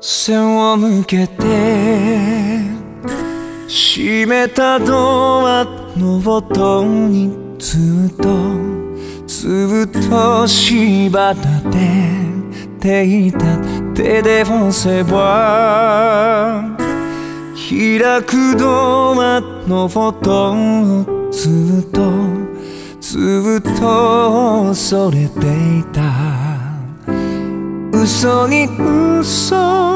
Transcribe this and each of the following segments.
背を向けて閉めたドアの音にずっと縛られていた手で押せば開くドアの音をずっと恐れていた。嘘に嘘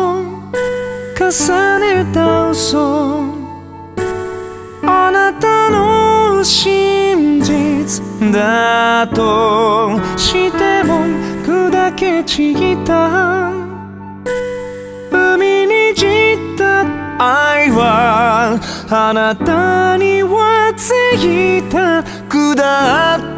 重ねた嘘、あなたの真実だとしても砕け散った海に散った愛はあなたには絶対だった。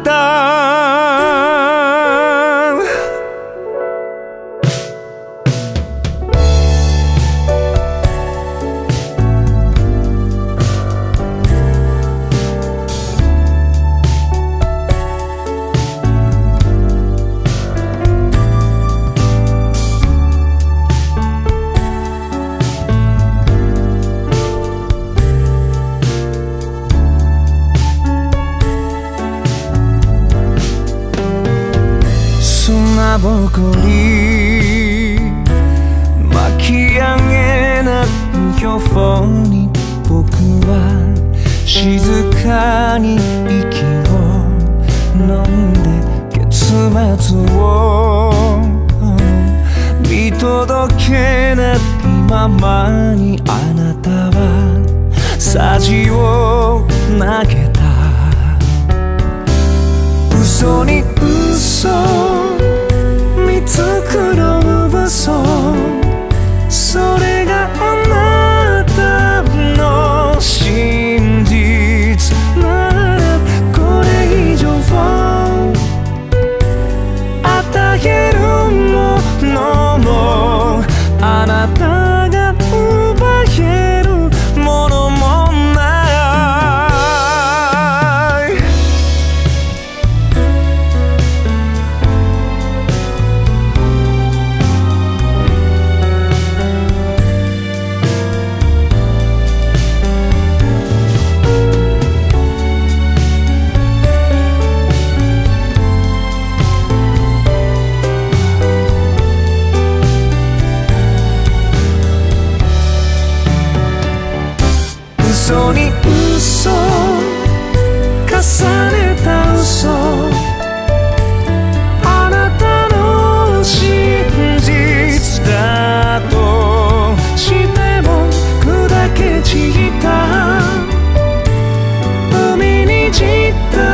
砂ぼこり巻き上げな夜風に僕は静かに息を飲んで結末を見届けないままにあなたはさじを投げた。嘘に嘘作ろう嘘、それがあなたの真実ならこれ以上与えるものもあなたが奪えるものもない。嘘に嘘重ねた嘘、あなたの真実だとしても砕け散った海に散った